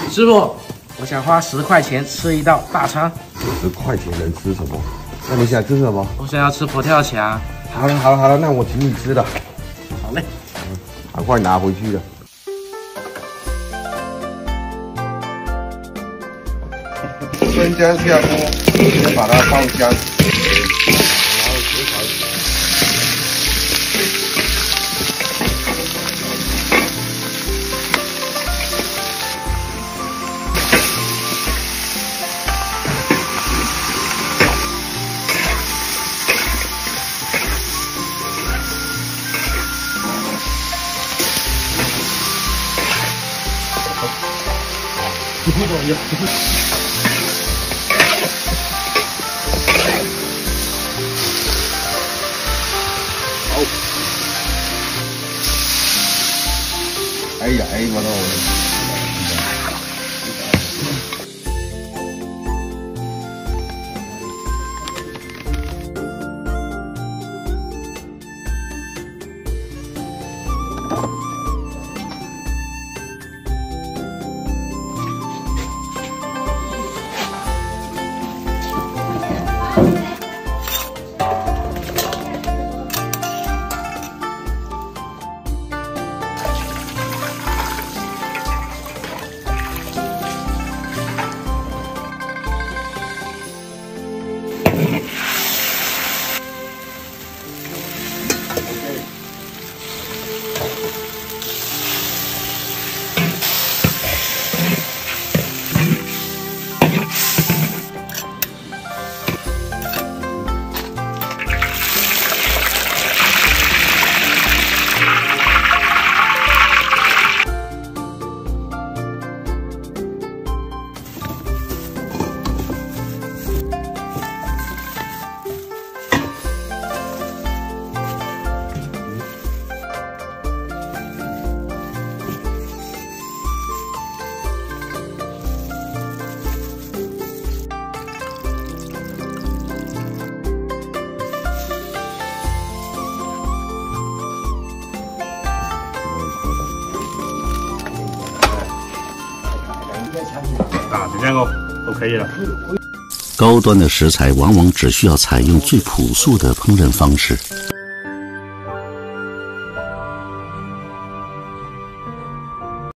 师傅，我想花10块钱吃一道大餐。 10块钱能吃什么？那你想吃什么？ 我想要吃佛跳墙。 好了，那我请你吃了。 好嘞。 赶快拿回去了。生姜下锅，先把它爆香，然后切块。 好，哎，我都。 就这样哦，都可以了。 高端的食材往往只需要采用最朴素的烹饪方式。